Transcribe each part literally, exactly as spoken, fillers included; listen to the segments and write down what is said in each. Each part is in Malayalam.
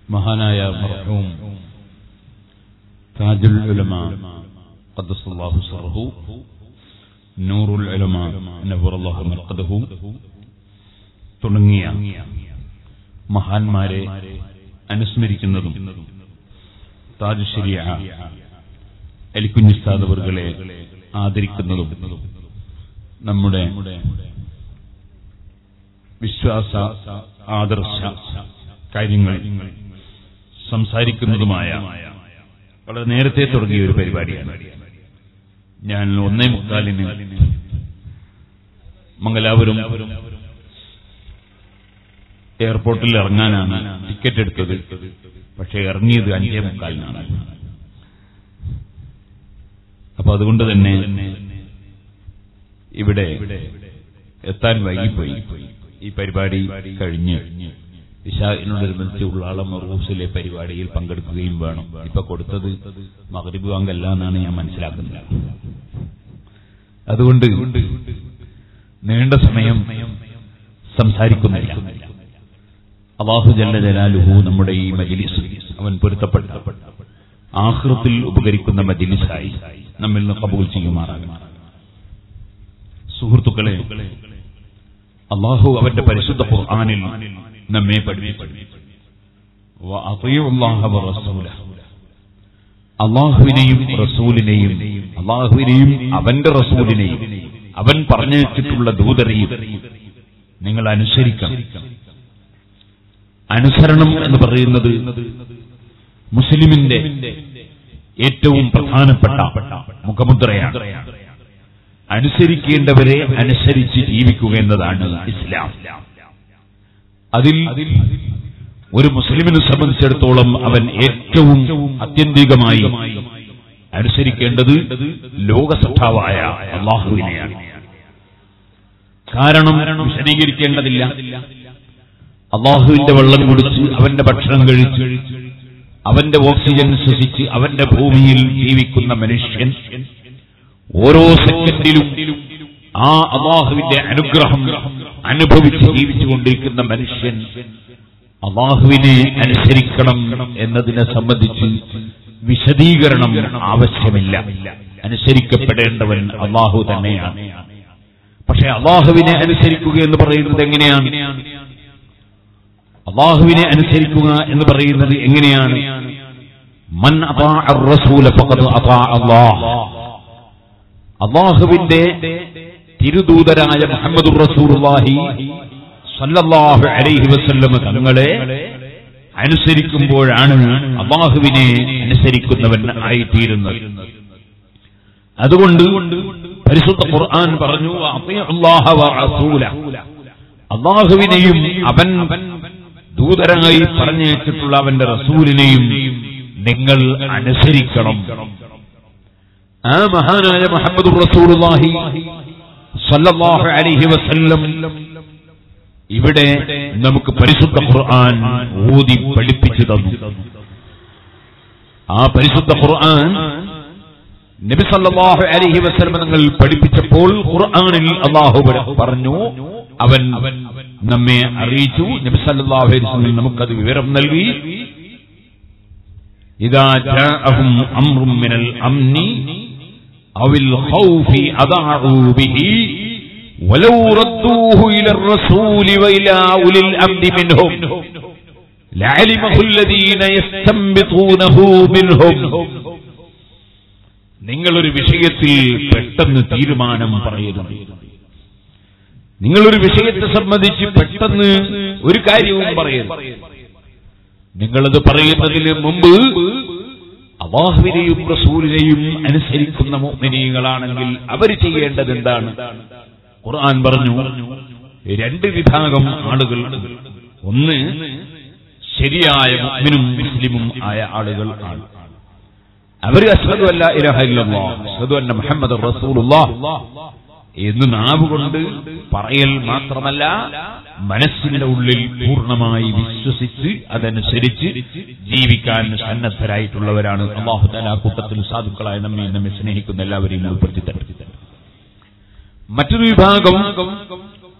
മഹാനായ മർഹൂം താജുൽ ഉലമ ഖദ്ദസല്ലാഹു സിർറഹു നൂറുൽ ഉലമ നവ്വറല്ലാഹു മർഖദഹു തുടങ്ങിയ മഹാന്മാരെ അനുസ്മരിക്കുന്നതും താജ് ശരിയ അലിക്കുഞ്ഞി ഉസ്താദ് അവറുകളെ ആദരിക്കുന്നതും നമ്മുടെ വിശ്വാസ ആദർശ കാര്യങ്ങൾ സംസാരിക്കുന്നതുമായ വളരെ നേരത്തെ തുടങ്ങിയ ഒരു പരിപാടിയാണ്. ഞാൻ ഒന്നേ മുക്കാലിന് മംഗലാപുരം എയർപോർട്ടിൽ ഇറങ്ങാനാണ് ടിക്കറ്റ് എടുത്തത്. പക്ഷേ ഇറങ്ങിയത് അഞ്ചേ മുക്കാലിനാണ്. അപ്പൊ അതുകൊണ്ട് തന്നെ ഇവിടെ എത്താൻ വൈകിപ്പോയി. ഈ പരിപാടി കഴിഞ്ഞ് ഇശാഇനോടനുബന്ധിച്ച് ഉള്ളാളം റൂസിലെ പരിപാടിയിൽ പങ്കെടുക്കുകയും വേണം. ഇപ്പൊ കൊടുത്തത് മഗ്രിബ് ബാങ്കല്ല എന്നാണ് ഞാൻ മനസ്സിലാക്കുന്നത്. അതുകൊണ്ട് നീണ്ട സമയം സംസാരിക്കുന്നില്ല. അല്ലാഹു ജല്ല ജലാലുഹു നമ്മുടെ ഈ മജ്ലിസ് അവൻ പൊരുത്തപ്പെട്ട ആഖിറത്തിൽ ഉപകരിക്കുന്ന മജ്ലിസായി നമ്മിൽ നിന്ന് ഖബൂൽ ചെയ്യുമാറാകട്ടെ. സുഹൃത്തുക്കളെ, അല്ലാഹു അവന്റെ പരിശുദ്ധ ഖുർആനിൽ നമ്മെ പഠിപ്പിച്ചു, വഅതിഉല്ലാഹ വറസൂലഹു, അല്ലാഹുവിനെയും റസൂലിനെയും അല്ലാഹുവിനെയും അവന്റെ റസൂലിനെയും അവൻ പറഞ്ഞിട്ടുള്ള ദൂതരെയും നിങ്ങൾ അനുസരിക്കണം. അനുസരണം എന്ന് പറയുന്നത് മുസ്ലിമിന്റെ ഏറ്റവും പ്രധാനപ്പെട്ട മുഖമുദ്രയാണ്. അനുസരിക്കേണ്ടവരെ അനുസരിച്ച് ജീവിക്കുക എന്നതാണ് ഇസ്ലാം. അതിൽ ഒരു മുസ്ലിമിനെ സംബന്ധിച്ചിടത്തോളം അവൻ ഏറ്റവും അത്യന്തികമായി അനുസരിക്കേണ്ടത് ലോകസൃഷ്ടാവായ അല്ലാഹുവിനെയാണ്. കാരണം വിശദീകരിക്കേണ്ടതില്ല. അല്ലാഹുവിന്റെ വെള്ളം കുടിച്ച് അവന്റെ ഭക്ഷണം കഴിച്ച് അവന്റെ ഓക്സിജൻ ശ്വസിച്ച് അവന്റെ ഭൂമിയിൽ ജീവിക്കുന്ന മനുഷ്യൻ ഓരോ സെക്കൻഡിലും ആ അല്ലാഹുവിന്റെ അനുഗ്രഹം അനുഭവിച്ച് ജീവിച്ചുകൊണ്ടിരിക്കുന്ന മനുഷ്യൻ അല്ലാഹുവിനെ അനുസരിക്കണം എന്നതിനെ സംബന്ധിച്ച് വിശദീകരണം ആവശ്യമില്ല. അനുസരിക്കപ്പെടേണ്ടവൻ അല്ലാഹു തന്നെയാണ്. പക്ഷെ അല്ലാഹുവിനെ അനുസരിക്കുക എന്ന് പറയുന്നത് എങ്ങനെയാണ്? അല്ലാഹുവിനെ അനുസരിക്കുക എന്ന് പറയുന്നത് എങ്ങനെയാണ്? മൻ അതാഅ അർ-റസൂല ഫഖദ് അതാഅ അല്ലാഹ്. അല്ലാഹുവിന്റെ തിരുദൂതരായ മുഹമ്മദുർ റസൂലുള്ളാഹി സ്വല്ലല്ലാഹു അലൈഹി വസല്ലം തങ്ങളെ അനുസരിക്കുമ്പോഴാണ് അല്ലാഹുവിനെ അനുസരിക്കുന്നവൻ ആയിത്തീരുന്നത്. അതുകൊണ്ട് പരിശുദ്ധ ഖുർആൻ പറഞ്ഞു, അത്തിഉല്ലാഹ വറസൂലഹു, അല്ലാഹുവിനെയും അവൻ ദൂതരായി പറഞ്ഞയച്ചിട്ടുള്ള അവന്റെ റസൂലിനെയും നിങ്ങൾ അനുസരിക്കണം. ആ മഹാനായ മുഹമ്മദുർ റസൂലുള്ളാഹി സ്വല്ലല്ലാഹു അലൈഹി വസല്ലം ഇവിടെ നമുക്ക് പരിശുദ്ധ ഖുർആൻ ഓതി പഠിപ്പിച്ചു തന്നു. ആ പരിശുദ്ധ ഖുർആൻ നബി സല്ലല്ലാഹു അലൈഹി വസല്ലം തങ്ങൾ പഠിപ്പിച്ചപ്പോൾ ഖുർആനിൽ അല്ലാഹു പറഞ്ഞു, അവൻ നമ്മെ അറിയിച്ചു. നബി സല്ലല്ലാഹു അലൈഹി വസല്ലം നമുക്കത് വിവരം നൽകി. ഇദാ ജാഅഹും അംറും മിനൽ അംനി അവൽ ഖൗഫി അദാഉ ബിഹി വലൗ റദ്ദൂഹു ഇലർ റസൂലി വഇലാ ഉലിൽ അംരി മിൻഹും ലഅലിമഹു അല്ലദീന യസ്തംബിതൂനഹു മിൻഹും. നിങ്ങളൊരു വിഷയത്തിൽ പെട്ടെന്ന് തീരുമാനം പറയരുത്. നിങ്ങളൊരു വിഷയത്തെ സംബന്ധിച്ച് പെട്ടെന്ന് ഒരു കാര്യവും പറയരുത്. നിങ്ങളത് പറയുന്നതിന് മുമ്പ് അല്ലാഹുവിനെയും റസൂലിനെയും അനുസരിക്കുന്ന മുഅ്മിനീങ്ങളാണെങ്കിൽ അവർ ചെയ്യേണ്ടത് എന്താണ്? ഖുർആൻ പറഞ്ഞു, രണ്ട് വിഭാഗം ആളുകൾ. ഒന്ന് ശരിയായ മുഅ്മിനും മുസ്ലിമും ആയ ആളുകൾ ആണ്. അവർ അശ്ഹദു അല്ലാ ഇലാഹ ഇല്ലല്ലാഹ് അശ്ഹദു അന്ന മുഹമ്മദർ റസൂലുള്ളാഹ് എന്ന് നാവുകൊണ്ട് പറയൽ മാത്രമല്ല, മനസ്സിന്റെ ഉള്ളിൽ പൂർണ്ണമായി വിശ്വസിച്ച് അതനുസരിച്ച് ജീവിക്കാൻ സന്നദ്ധരായിട്ടുള്ളവരാണ്. അല്ലാഹു തആല കൂട്ടത്തിൽ സാധുക്കളായ നമ്മെ നമ്മെ സ്നേഹിക്കുന്ന എല്ലാവരെയും ഉൾപ്പെടുത്തി തരട്ടെ. മറ്റൊരു വിഭാഗം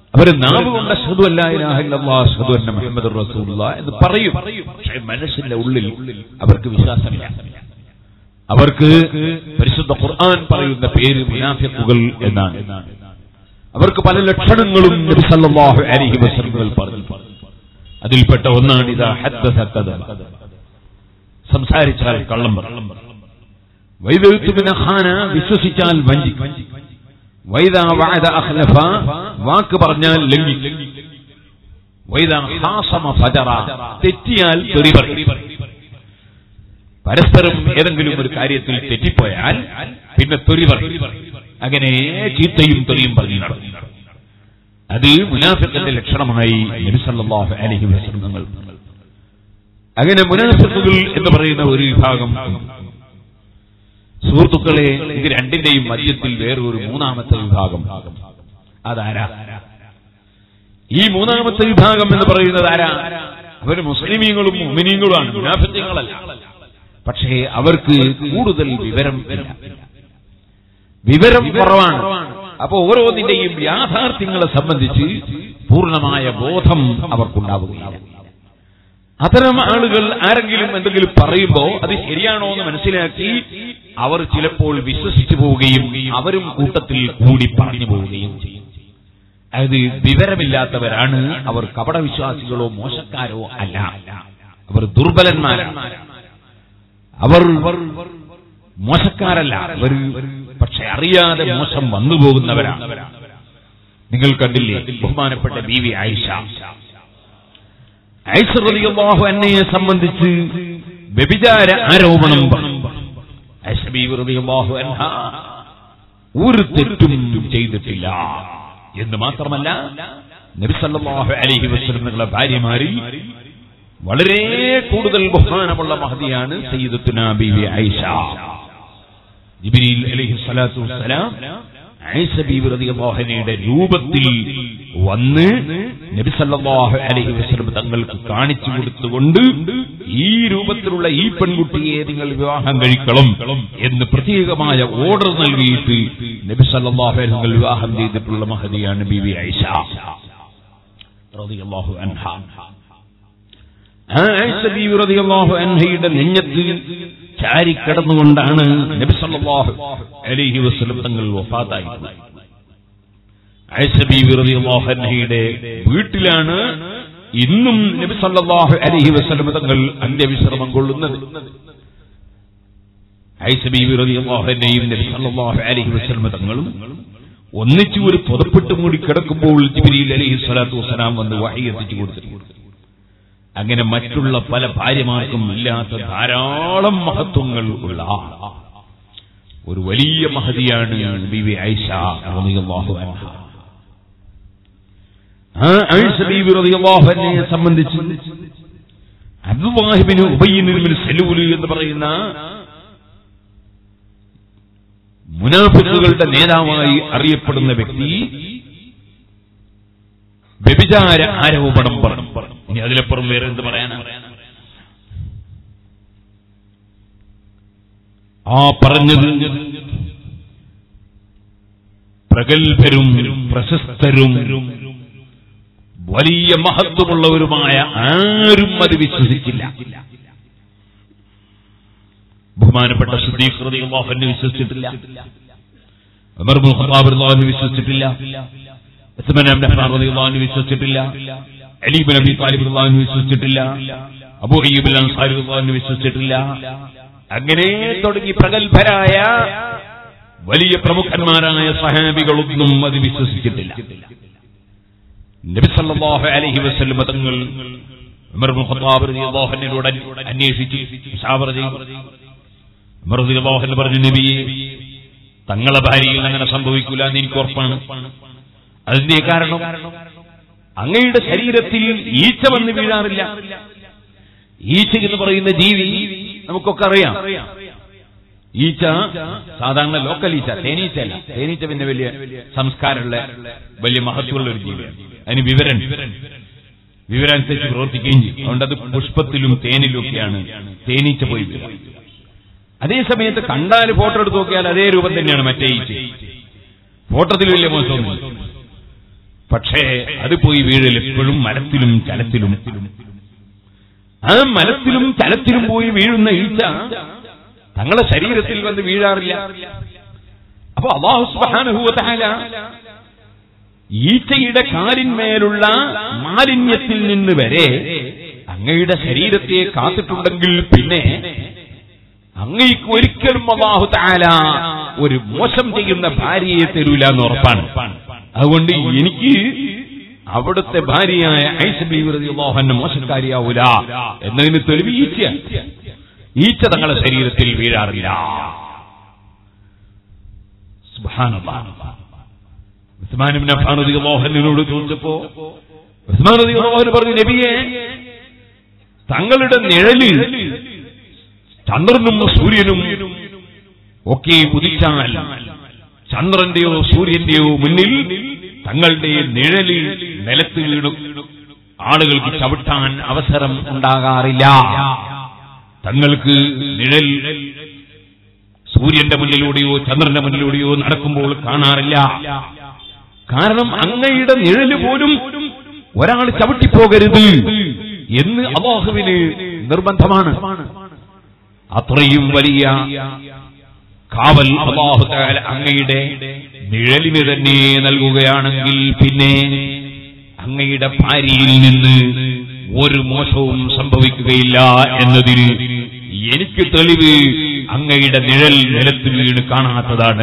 അവര് നാവ് കൊണ്ട് അശ്ഹദു അല്ലാ ഇലാഹ ഇല്ലല്ലാഹ് അശ്ഹദു അന്ന മുഹമ്മദുർ റസൂലുള്ളാഹ് എന്ന് പറയും. പക്ഷേ മനസ്സിന്റെ ഉള്ളിൽ അവർക്ക് വിശ്വാസമില്ല. അവർക്ക് പരിശുദ്ധ ഖുർആൻ പറയുന്ന പേര് മുനാഫിഖുകൾ എന്നാണ്. അവർക്ക് പല ലക്ഷണങ്ങളും നബി സല്ലല്ലാഹു അലൈഹി വസല്ലം പറഞ്ഞു. അതിൽപ്പെട്ട ഒന്നാണ് ഇദാ ഹദ്ദസ കദബ, സംസാരിച്ചാൽ കള്ളം പറയും. വൈദാ തുമിന ഖാന, വിശ്വസിച്ചാൽ വഞ്ചിക്കും. വൈദാ വഅദ അഖ്ലഫ, വാക്ക് പറഞ്ഞാൽ ലംഘിക്കും. വൈദാ ഖാസമ ഫജറ, തെറ്റിയാൽ തെറി പറയും. പരസ്പരം ഏതെങ്കിലും ഒരു കാര്യത്തിൽ തെറ്റിപ്പോയാൽ പിന്നെ തെറി പറയും. അങ്ങനെ ചീത്തയും തെറിയും പറഞ്ഞു നടക്കും. അത് മുനാഫിഖിന്റെ ലക്ഷണമായി നബി സല്ലല്ലാഹു അലൈഹി വസല്ലം തങ്ങൾ. അങ്ങനെ മുനാഫിഖുകൾ എന്ന് പറയുന്ന ഒരു വിഭാഗം. സുഹൃത്തുക്കളെ, ഇത് രണ്ടിന്റെയും മധ്യത്തിൽ വേറൊരു മൂന്നാമത്തെ വിഭാഗം. അതാരാ? ഈ മൂന്നാമത്തെ വിഭാഗം എന്ന് പറയുന്നത് ആരാ? അവര് മുസ്ലിമീങ്ങളും മുഅ്മിനീങ്ങളുമാണ്, മുനാഫിഖുകളല്ല. പക്ഷേ അവർക്ക് കൂടുതൽ വിവരം ഇല്ല, വിവരം കുറവാണ്. അപ്പോ ഓരോന്നിന്റെയും യാഥാർത്ഥ്യങ്ങളെ സംബന്ധിച്ച് പൂർണ്ണമായ ബോധം അവർക്കുണ്ടാവുകയില്ല. അത്തരം ആളുകൾ ആരെങ്കിലും എന്തെങ്കിലും പറയുമ്പോൾ അത് ശരിയാണോ എന്ന് മനസ്സിലാക്കി അവർ ചിലപ്പോൾ വിശ്വസിച്ചു പോവുകയും അവരും കൂട്ടത്തിൽ കൂടി പറഞ്ഞു പോവുകയും ചെയ്യും. അതായത് വിവരമില്ലാത്തവരാണ് അവർ. കപടവിശ്വാസികളോ മോശക്കാരോ അല്ല, അവർ ദുർബലന്മാരാണ്. അവർ മോശക്കാരല്ല, അവർ പക്ഷെ അറിയാതെ മോശം വന്നു പോകുന്നവരാണ്. നിങ്ങൾ കണ്ടില്ലേ ബഹുമാനപ്പെട്ട ബീവി ആയിഷ, ആയിഷ റളിയല്ലാഹു അൻഹയെ സംബന്ധിച്ച് വ്യഭിചാര ആരോപണം ആയിഷ ബീവി റളിയല്ലാഹു അൻഹ ഒരു തെറ്റും ചെയ്തിട്ടില്ല എന്ന് മാത്രമല്ല, നബി സല്ലല്ലാഹു അലൈഹി വസല്ലം തങ്ങളുടെ ഭാര്യമാരിൽ വളരെ കൂടുതൽ ബഹുമാനമുള്ള മഹദിയാണ് സയ്യിദത്തുനാ ബീവി ആയിഷ. ജിബ്രീൽ അലൈഹി സ്വലാത്തു വസ്സലാം ആയിഷ ബീവി റളിയല്ലാഹു അൻഹയുടെ രൂപത്തിൽ വന്ന് നബി സല്ലല്ലാഹു അലൈഹി വസല്ലം തങ്ങൾക്ക് കാണിച്ചു കൊടുത്തുകൊണ്ട് ഈ രൂപത്തിലുള്ള ഈ പെൺകുട്ടിയെ നിങ്ങൾ വിവാഹം കഴിക്കണം എന്ന് പ്രത്യേകമായ ഓർഡർ നൽകിയിട്ട് നബി സല്ലല്ലാഹു അലൈഹി വസല്ലം വിവാഹം ചെയ്തിട്ടുള്ള മഹദിയാണ് ബീവി ആയിഷ റളിയല്ലാഹു അൻഹ. ആയിഷ ബീവി റളിയല്ലാഹു അൻഹയുടെ നെഞ്ഞത്ത് ചാരി കിടന്നുകൊണ്ടാണ് നബി സല്ലല്ലാഹു അലൈഹി വസല്ലം തങ്ങൾ വഫാത്തായത്. ആയിഷ ബീവി റളിയല്ലാഹു അൻഹയുടെ വീട്ടിലാണ് ഇന്നും നബി സല്ലല്ലാഹു അലൈഹി വസല്ലം തങ്ങൾ അന്ത്യവിശ്രമം കൊള്ളുന്നത്. ആയിഷ ബീവി റളിയല്ലാഹു അൻഹയും നബി സല്ലല്ലാഹു അലൈഹി വസല്ലം തങ്ങളും ഒന്നിച്ചു ഒരു പുതപ്പിട്ട് മൂടി കിടക്കുമ്പോൾ ജിബ്രീൽ അലൈഹി സ്വലാത്തു വസ്സലാം വന്ന് വഹി എത്തിച്ചു കൊടുത്തിട്ടുണ്ട്. അങ്ങനെ മറ്റുള്ള പല ഭാര്യമാർക്കും ഇല്ലാത്ത ധാരാളം മഹത്വങ്ങൾ ഉള്ള ഒരു വലിയ മഹദിയാണ് ബീവി ആയിഷ റളിയല്ലാഹു അൻഹ. ആ ആയിഷ ബീവി റളിയല്ലാഹു അൻഹയെ സംബന്ധിച്ച് അബ്ദുല്ലാഹി ഇബ്നു ഉബയ്യ് ഇബ്നു സലൂൽ എന്ന് പറയുന്ന മുനാഫിഖുകളുടെ നേതാവായി അറിയപ്പെടുന്ന വ്യക്തി വ്യഭിചാര ആരോപണം പറഞ്ഞു. ഇനി അതിലപ്പുറം വേറെ എന്ത് പറയാനാണ്? ആ പറഞ്ഞത് പ്രഗത്ഭരും പ്രശസ്തരും വലിയ മഹത്വമുള്ളവരുമായ ആരും അത് വിശ്വസിച്ചില്ല. ബഹുമാനപ്പെട്ട സിദ്ദീഖ് റളിയല്ലാഹു അൻഹു വിശ്വസിച്ചിട്ടില്ല, ഉമർ ഇബ്നു ഖത്താബ് റളിയല്ലാഹു അൻഹു വിശ്വസിച്ചിട്ടില്ല, ഉസ്മാൻ ഇബ്നു അഫ്ഫാൻ റളിയല്ലാഹു അൻഹു വിശ്വസിച്ചിട്ടില്ല, അലി ഇബ്നു അബീ താലിബ് റളിയല്ലാഹു അൻഹു വിശ്വസിച്ചിട്ടില്ല, അബൂ അയ്യൂബ് അൽ അൻസാരി റളിയല്ലാഹു അൻഹു വിശ്വസിച്ചിട്ടില്ല. അങ്ങനെ തുടങ്ങി പ്രഗത്ഭരായ വലിയ പ്രമുഖന്മാരായ സഹാബികളൊന്നും അത് വിശ്വസിച്ചിട്ടില്ല. നബി സല്ലല്ലാഹു അലൈഹി വസല്ലം തങ്ങൾ ഉമർ ഇബ്നു ഖത്താബ് റളിയല്ലാഹു അൻഹുവോട് അന്വേഷിച്ചു, മുശാവറ ചെയ്തു. ഉമർ റളിയല്ലാഹു അൻഹു പറഞ്ഞു, നബിയെ, തങ്ങളെ ഭാര്യയിൽ അങ്ങനെ സംഭവിക്കൂല എന്ന് എനിക്ക് ഉറപ്പാണ്. അതിന്റെ കാരണം അങ്ങയുടെ ശരീരത്തിൽ ഈച്ച വന്ന് വീഴാറില്ല. ഈച്ച എന്ന് പറയുന്ന ജീവി നമുക്കൊക്കെ അറിയാം. ഈച്ച സാധാരണ ലോക്കൽ ഈച്ച, തേനീച്ച അല്ല. തേനീച്ച പിന്നെ വലിയ സംസ്കാരമുള്ള വലിയ മഹത്വമുള്ള ഒരു ജീവിയാണ്. അതിന് വിവരം വിവരാനുസരിച്ച് പ്രവർത്തിക്കുകയും ചെയ്യും. അതുകൊണ്ട് അത് പുഷ്പത്തിലും തേനിലും ഒക്കെയാണ് തേനീച്ച പോയി വീഴുക. അതേ സമയത്ത് കണ്ടാൽ ഫോട്ടോ എടുത്ത് നോക്കിയാൽ അതേ രൂപം തന്നെയാണ് മറ്റേ ഈച്ച. ഫോട്ടോത്തിൽ വലിയ മോശമൊന്നുമില്ല. പക്ഷേ അത് പോയി വീഴൽ എപ്പോഴും മരത്തിലും ചലത്തിലും. ആ മരത്തിലും ചലത്തിലും പോയി വീഴുന്ന ഈച്ച തങ്ങളുടെ ശരീരത്തിൽ വന്ന് വീഴാറില്ല. അപ്പൊ അല്ലാഹു സുബ്ഹാനഹു വ തആല ഈച്ചയുടെ കാലിന്മേലുള്ള മാലിന്യത്തിൽ നിന്ന് വരെ അങ്ങയുടെ ശരീരത്തെ കാത്തിട്ടുണ്ടെങ്കിൽ പിന്നെ അങ്ങയ്ക്ക് ഒരിക്കലും അല്ലാഹു തആല ഒരു മോശം ചെയ്യുന്ന ഭാര്യയെ തരൂല എന്ന് ഉറപ്പാണ്. അതുകൊണ്ട് എനിക്ക് അവിടുത്തെ ഭാര്യയായ ആയിഷ ബീവി റളിയല്ലാഹു അൻഹ മോശക്കാരിയാവൂല എന്നതിന് തെളിവ് ഈച്ച. ഈച്ച തങ്ങളുടെ ശരീരത്തിൽ വീഴാറില്ല. സുബ്ഹാനല്ലാഹ്. ഉസ്മാൻ ഇബ്നു അഫ്ഫാൻ റളിയല്ലാഹു അൻഹുവിനോട് ചോദിച്ചപ്പോ ഉസ്മാൻ റളിയല്ലാഹു അൻഹു പറഞ്ഞു, നബിയേ, തങ്ങളുടെ നിഴലിൽ ചന്ദ്രനും സൂര്യനും ഒക്കെ ഉദിച്ചാൽ ചന്ദ്രന്റെയോ സൂര്യന്റെയോ മുന്നിൽ തങ്ങളുടെ നിഴലിൽ നിലത്ത് വീണു ആളുകൾക്ക് ചവിട്ടാൻ അവസരം ഉണ്ടാകാറില്ല. തങ്ങൾക്ക് നിഴൽ സൂര്യന്റെ മുന്നിലൂടെയോ ചന്ദ്രന്റെ മുന്നിലൂടെയോ നടക്കുമ്പോൾ കാണാറില്ല. കാരണം അങ്ങയുടെ നിഴല് പോലും ഒരാൾ ചവിട്ടിപ്പോകരുത് എന്ന് അല്ലാഹുവിന് നിർബന്ധമാണ്. അത്രയും വലിയ കാവൽ അല്ലാഹു തആല അങ്ങയുടെ നിഴലിന് തന്നെ നൽകുകയാണെങ്കിൽ പിന്നെ അങ്ങയുടെ ഭാര്യയിൽ നിന്ന് ഒരു മോശവും സംഭവിക്കുകയില്ല എന്നതിന് എനിക്ക് തെളിവ് അങ്ങയുടെ നിഴൽ നിലത്ത് വീണ് കാണാത്തതാണ്.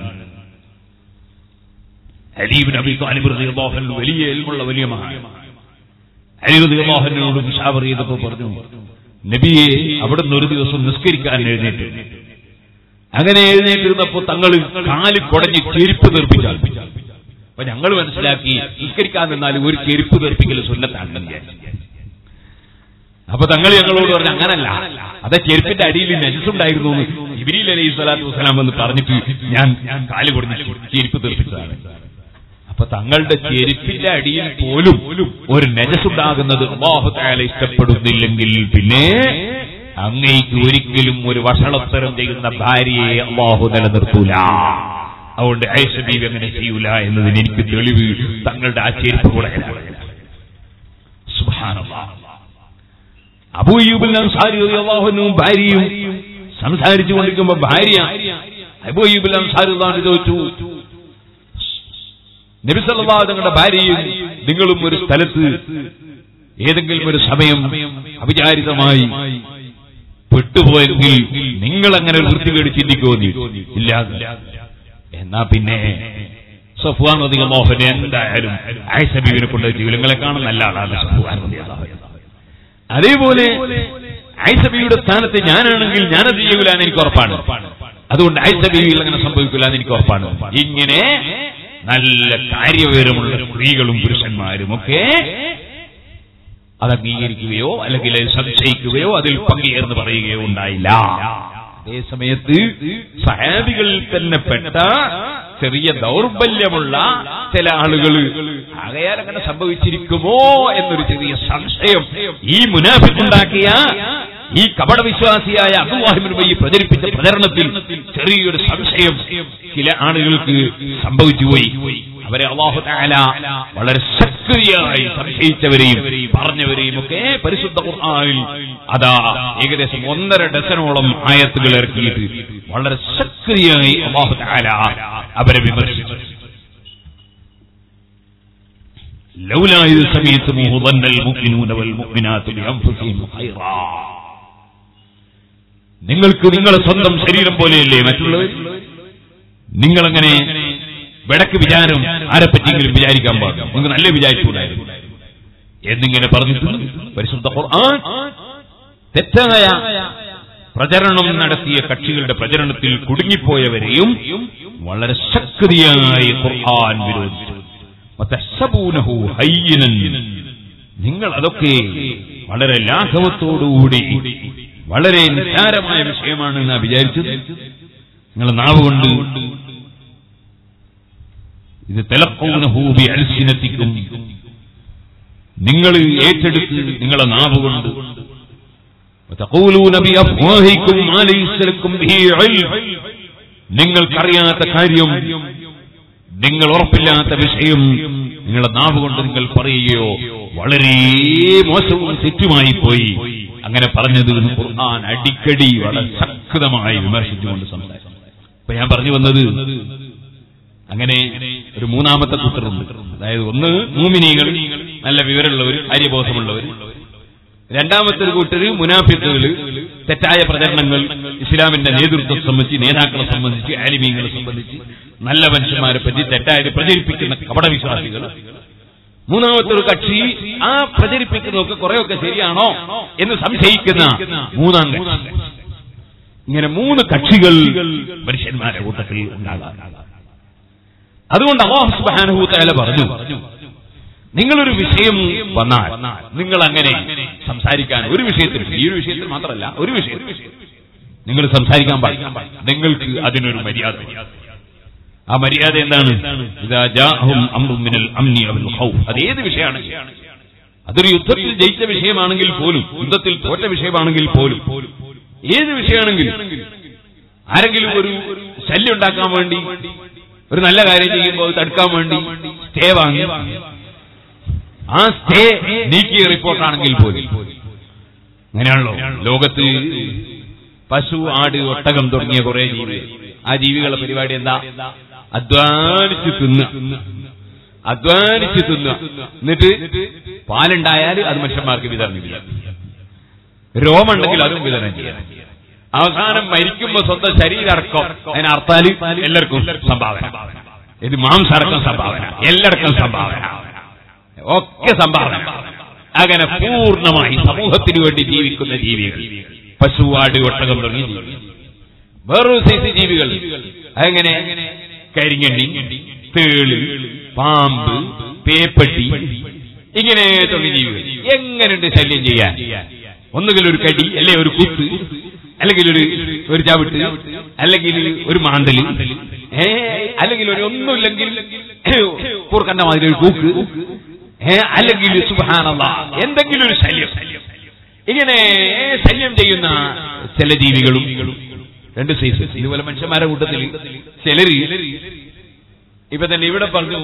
അലി ഇബ്നു അബീ ത്വാലിബ് റളിയല്ലാഹു അൻഹു വലിയ ഇൽമുള്ള വലിയ മഹാൻ. അലി റളിയല്ലാഹു അൻഹുവോട് മുശാവറ ചെയ്തപ്പോൾ പറഞ്ഞു, നബിയെ, അവിടുന്ന് ഒരു ദിവസം നിസ്കരിക്കാൻ എഴുന്നേറ്റ്. അങ്ങനെ എഴുന്നേറ്റിരുന്നപ്പോ തങ്ങൾ കാല് കുടഞ്ഞ് ചെരുപ്പ് തെറിപ്പിച്ചാൽ. അപ്പൊ ഞങ്ങൾ മനസ്സിലാക്കി നിസ്കരിക്കാൻ നിന്നാൽ ഒരു ചെരുപ്പ് തെറിപ്പിക്കൽ സുന്നത്താണെന്ന് വിചാരിച്ചു. അപ്പൊ തങ്ങൾ ഞങ്ങളോട് പറഞ്ഞു, അങ്ങനല്ല, അത് ചെരുപ്പിന്റെ അടിയിൽ നജസുണ്ടായിരുന്നു ജിബ്രീൽ അലൈഹി സ്വലാത്തു വസ്സലാം എന്ന് പറഞ്ഞിട്ട് ഞാൻ കാല് കുടഞ്ഞ് ചെരുപ്പ് തെറിപ്പിച്ചതാണ്. അപ്പൊ തങ്ങളുടെ ചെരുപ്പിന്റെ അടിയിൽ പോലും ഒരു നജസുണ്ടാകുന്നത് അല്ലാഹു തആല ഇഷ്ടപ്പെടുന്നില്ലെങ്കിൽ പിന്നെ അങ്ങേക്ക് ഒരിക്കലും ഒരു വഷളത്തരം ചെയ്യുന്ന ഭാര്യയെ അല്ലാഹു നിലനിർത്തൂല. അതുകൊണ്ട് ആയിഷ ബീവി അങ്ങനെ ചെയ്യൂല എന്നതിന് എനിക്ക് തെളിവ് തങ്ങളുടെ ആ ചെരുപ്പ് കൂടെ. സുബ്ഹാനല്ലാഹ്. അബൂ അയ്യൂബ് അൻസാരി റളിയല്ലാഹു അൻഹു ഭാര്യയും സംസാരിച്ചു കൊണ്ടിരിക്കുമ്പോ ഭാര്യ അബൂ അയ്യൂബ് അൻസാരി റളിയല്ലാഹു അൻഹു ചോദിച്ചു, നബി സല്ലല്ലാഹു അലൈഹി വസല്ലം ഭാര്യയും നിങ്ങളും ഒരു സ്ഥലത്ത് ഏതെങ്കിലും ഒരു സമയം അവിചാരിതമായി പെട്ടുപോയെങ്കിൽ നിങ്ങൾ അങ്ങനെ ഒരു വൃത്തികേട് ചിന്തിക്കുമോ? ഇല്ല. എന്നാ പിന്നെ സഫ്വാൻ റളിയല്ലാഹു അൻഹു എന്തായാലും ആയിഷ ബീവിനെ കൊണ്ട് നിങ്ങളെ കാണുന്ന നല്ല ആളാണ് സഫ്വാൻ റളിയല്ലാഹു അൻഹു. അതേപോലെ ആയിഷ ബീവിയുടെ സ്ഥാനത്ത് ഞാനാണെങ്കിൽ ഞാനത് ചെയ്യൂല എന്ന് എനിക്ക് ഉറപ്പാണ്. അതുകൊണ്ട് ആയിഷ ബീവിയിൽ അങ്ങനെ സംഭവിക്കില്ല എന്ന് എനിക്ക് ഉറപ്പാണ്. ഇങ്ങനെ നല്ല കാര്യവിവരമുള്ള സ്ത്രീകളും പുരുഷന്മാരും ഒക്കെ അത് അംഗീകരിക്കുകയോ അല്ലെങ്കിൽ സംശയിക്കുകയോ അതിൽ പങ്കുചേർന്ന് പറയുകയോ ഉണ്ടായില്ല. അതേ സമയത്ത് സഹാബികളിൽ തന്നെ പെട്ട ചെറിയ ദൗർബല്യമുള്ള ചില ആളുകൾ ആകയാൽ അങ്ങനെ സംഭവിച്ചിരിക്കുമോ എന്നൊരു ചെറിയ സംശയം ഈ മുനാഫിഖുണ്ടാക്കിയ ഈ കപടവിശ്വാസിയായ അബ്ദുല്ലാഹി ഇബ്നു ഉബൈ പ്രചരിപ്പിച്ച പ്രചരണത്തിൽ ചെറിയൊരു സംശയം ചില ആളുകൾക്ക് സംഭവിച്ചുപോയി. അവരെ അല്ലാഹു തആല വളരെ ശക്തിയായി സംശയിച്ചവരെയും പറഞ്ഞവരെയും ഒക്കെ പരിശുദ്ധ ഖുർആനിൽ അതാ ഏകദേശം ഒന്നര ഡസനോളം ആയത്തുകൾ ഇറക്കിയിട്ട് വളരെ ശക്തിയായി അല്ലാഹു തആല അവരെ വിമർശിച്ചു. ലൗലാ ഇദ് സമീഅതുഹു ظنَّ الْمُؤْمِنُونَ وَالْمُؤْمِنَاتُ بِأَنفُسِهِمْ خَيْرًا. നിങ്ങൾക്ക് നിങ്ങളുടെ സ്വന്തം ശരീരം പോലെയല്ലേ മറ്റുള്ളവർ? നിങ്ങളങ്ങനെ വിടക്ക് വിചാരം ആരെപ്പറ്റിയെങ്കിലും വിചാരിക്കാൻ പാടില്ല, നിങ്ങൾ നല്ല വിചാരിച്ചുകൂടായിരുന്നു എന്നിങ്ങനെ പറഞ്ഞിട്ട് പരിശുദ്ധ ഖുർആൻ തെറ്റായ പ്രചരണം നടത്തിയ കക്ഷികളുടെ പ്രചരണത്തിൽ കുടുങ്ങിപ്പോയവരെയും വളരെ ശക്തിയായി ഖുർആൻ വിരോധിച്ചു. വതഹ്സബൂനഹു ഹയ്യിനൻ, നിങ്ങൾ അതൊക്കെ വളരെ ലാഘവത്തോടുകൂടി വളരെ നിസ്സാരമായ വിഷയമാണ് എന്നാ വിചാരിച്ചത്. നിങ്ങൾ നാവ് കൊണ്ട് ഇത് തലഖൂനഹു ബിഅൽസിനതികും, നിങ്ങൾ ഏറ്റെടുത്ത് നിങ്ങളെ നാവ് കൊണ്ട് വതഖൂലൂന ബിഅഫ്വാഹികും മാ ലൈസ ലക്കും ബിഹി ഇൽം, നിങ്ങൾക്കറിയാത്ത കാര്യം, നിങ്ങൾ ഉറപ്പില്ലാത്ത വിഷയം നിങ്ങളുടെ നാവ് കൊണ്ട് നിങ്ങൾ പറയുകയോ വളരെ മോശവും തെറ്റുമായി പോയി അങ്ങനെ പറഞ്ഞത് ഖുർആൻ അടിക്കടി വളരെ ശക്തമായി വിമർശിച്ചുകൊണ്ട് സംസാരിച്ചു. അപ്പൊ ഞാൻ പറഞ്ഞു വന്നത് അങ്ങനെ ഒരു മൂന്നാമത്തെ കൂട്ടറുണ്ട്. അതായത് ഒന്ന് മുഅ്മിനീങ്ങൾ, നല്ല വിവരമുള്ളവർ, കാര്യബോധമുള്ളവർ. രണ്ടാമത്തെ ഒരു കൂട്ടര് മുനാഫിക്കുകള്, തെറ്റായ പ്രചരണങ്ങൾ, ഇസ്ലാമിന്റെ നേതൃത്വത്തെ സംബന്ധിച്ച്, നേതാക്കളെ സംബന്ധിച്ച്, ആലിമീങ്ങളെ സംബന്ധിച്ച്, നല്ല മനുഷ്യന്മാരെ പറ്റി തെറ്റായത് പ്രചരിപ്പിക്കുന്ന കപടവിശ്വാസികൾ. മൂന്നാമത്തെ ഒരു കക്ഷി ആ പ്രചരിപ്പിക്കുന്നതൊക്കെ കുറെയൊക്കെ ശരിയാണോ എന്ന് സംശയിക്കുന്ന മൂന്നാം കക്ഷി. ഇങ്ങനെ മൂന്ന് കക്ഷികൾ മനുഷ്യന്മാരുടെ കൂട്ടത്തിൽ ഉണ്ടാകാം. അതുകൊണ്ട് അല്ലാഹു സുബ്ഹാനഹു വ തആല പറഞ്ഞു, നിങ്ങളൊരു വിഷയം വന്നാൽ നിങ്ങൾ അങ്ങനെ സംസാരിക്കാൻ, ഒരു വിഷയത്തിൽ, ഈ ഒരു വിഷയത്തിൽ മാത്രമല്ല, ഒരു വിഷയത്തിൽ നിങ്ങൾ സംസാരിക്കാൻ പാടില്ല. നിങ്ങൾക്ക് അതിനൊരു മര്യാദ. ആ മര്യാദ എന്താണ്? ഇദാ ജാഅഹും അംറുൻ മിനൽ അംനി അവൽ ഖൗഫ്. അത് ഏത് വിഷയമാണ്, അതൊരു യുദ്ധത്തിൽ ജയിച്ച വിഷയമാണെങ്കിൽ പോലും, യുദ്ധത്തിൽ തോറ്റ വിഷയമാണെങ്കിൽ പോലും, ഏത് വിഷയമാണെങ്കിലും ആരെങ്കിലും ഒരു ശല്യം ഉണ്ടാക്കാൻ വേണ്ടി, ഒരു നല്ല കാര്യം ചെയ്യുമ്പോൾ തടുക്കാൻ വേണ്ടി സ്റ്റേ വാങ്ങി, ആ സ്റ്റേ നീക്കിയ റിപ്പോർട്ടാണെങ്കിൽ പോലും, അങ്ങനെയാണല്ലോ ലോകത്ത് പശു, ആട്, ഒട്ടകം തുടങ്ങിയ കുറെ ജീവികൾ. ആ ജീവികളുടെ പരിപാടി എന്താ? അധ്വാനിച്ച് തിന്ന, അധ്വാനിച്ച് തിന്ന, എന്നിട്ട് പാലുണ്ടായാൽ അത് മനുഷ്യന്മാർക്ക് വിതരണം ചെയ്യാം, രോമുണ്ടെങ്കിൽ അതും വിതരണം ചെയ്യാം. അവസാനം മരിക്കുമ്പോ സ്വന്തം ശരീരടക്കം അതിനർത്താല് എല്ലാവർക്കും സംഭാവന, ഇത് മാംസടക്കം സംഭാവന, എല്ലാവർക്കും സംഭാവന, ഒക്കെ സംഭാവന. അങ്ങനെ പൂർണ്ണമായി സമൂഹത്തിന് വേണ്ടി ജീവിക്കുന്ന ജീവികൾ, പശു, ആട്, ഒട്ടകം തുടങ്ങിയ ജീവികൾ. വേറൊരു സൈസ് ജീവികൾ അങ്ങനെ കരിങ്ങണ്ടി, തേള്, പാമ്പ്, പേപ്പട്ടി, ഇങ്ങനെ തുടങ്ങിയ ജീവികൾ. എങ്ങനെയുണ്ട് ശല്യം ചെയ്യാൻ? ഒന്നുകിൽ ഒരു കടി, അല്ലെ ഒരു കുത്ത്, അല്ലെങ്കിൽ ഒരു ഒരു ചവിട്ട്, അല്ലെങ്കിൽ ഒരു മാന്തല്, ഏ അല്ലെങ്കിൽ ഒരു ഒന്നുമില്ലെങ്കിൽ കൂർക്കണ്ട മാതിരി ഒരു കൂക്ക്, ഏ അല്ലെങ്കിൽ സുബ്ഹാനല്ലാഹ് എന്തെങ്കിലും ഒരു ശല്യം. ഇങ്ങനെ ശല്യം ചെയ്യുന്ന ചില ജീവികളും രണ്ട് സൈസ്. ഇതുപോലെ മനുഷ്യന്മാരുടെ കൂട്ടത്തിൽ ചിലര് ഇപ്പൊ തന്നെ ഇവിടെ പറഞ്ഞു,